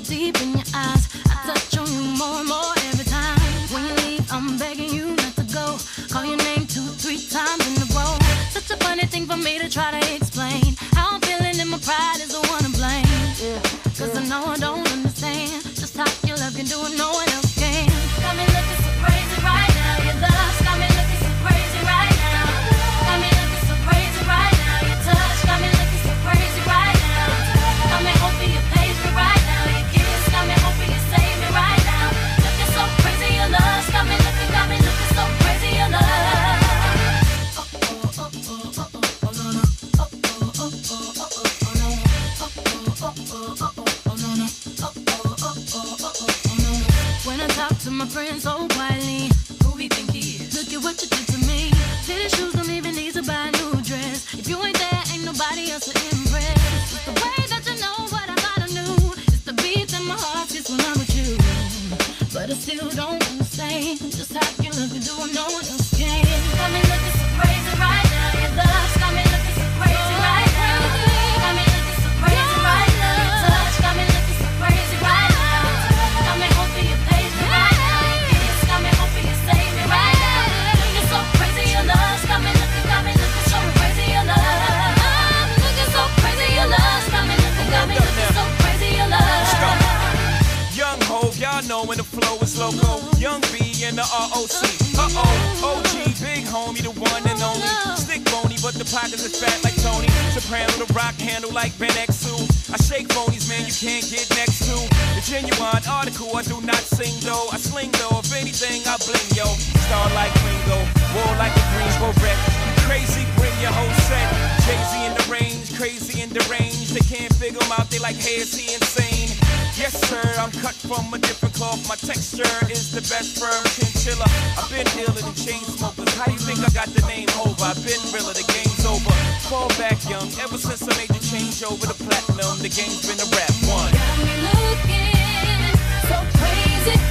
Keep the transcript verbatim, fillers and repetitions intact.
deep in your eyes. I touch on you more and more every time. When you leave, I'm begging you not to go. Call your name two, three times in a row. Such a funny thing for me to try to explain. How I'm feeling and my pride is the one to blame. Yeah, Cause yeah. I know I don't understand just how your love can do it, no one else can. Got me looking so crazy right now. Your love's got me looking so crazy right now. Got me looking so crazy right now. Your touch got me looking so crazy right now. Got me hoping you page me right now. Your kiss got me hoping you save me right now. Looking so crazy, your love's got me looking, got me looking so crazy, your love. When I talk to my friends so quietly, who we think he is? Look at what you did to me. Fitted shoes don't even need to buy a new dress. If you ain't there, ain't nobody else to impress. It's the way that you know what I thought I knew. It's the beat in my heart gets when I'm with you. But I still don't understand just how you look and do what no one else can. Got me looking so crazy right now. Your love's got me looking so crazy right now. Got me looking so crazy right now. Your touch got me looking so crazy right now. Got me hoping you page me right now. Your kiss got me hoping you save me right now. Looking so crazy, your love's got me looking, got me looking so crazy, your love. I'm looking so crazy, your love's got me looking, got me looking so crazy, your love. Young Hov, y'all know when the flow is loco. Young B and the R O C. Uh-oh, O G, big homie, the one and only. Stick bony, but the pockets is fat like Tony. Soprano, the rock handle like Ben X two. I shake phonies, man, you can't get next to. The genuine article, I do not sing though. I sling though, if anything, I bling, yo. Star like Ringo, war like a Greensboro wreck. You crazy, bring your whole set. Jay-Z in the range, crazy in the range. They can't figure him out, they like, hey, is he insane? Yes, sir, I'm cut from a different cloth. My texture is the best firm chinchilla. I've been iller than chain smokers. How you think I got the name over? I've been realer, the game's over. Fall back young, ever since I made the change over to platinum, the game's been a rap one. Got me looking so crazy.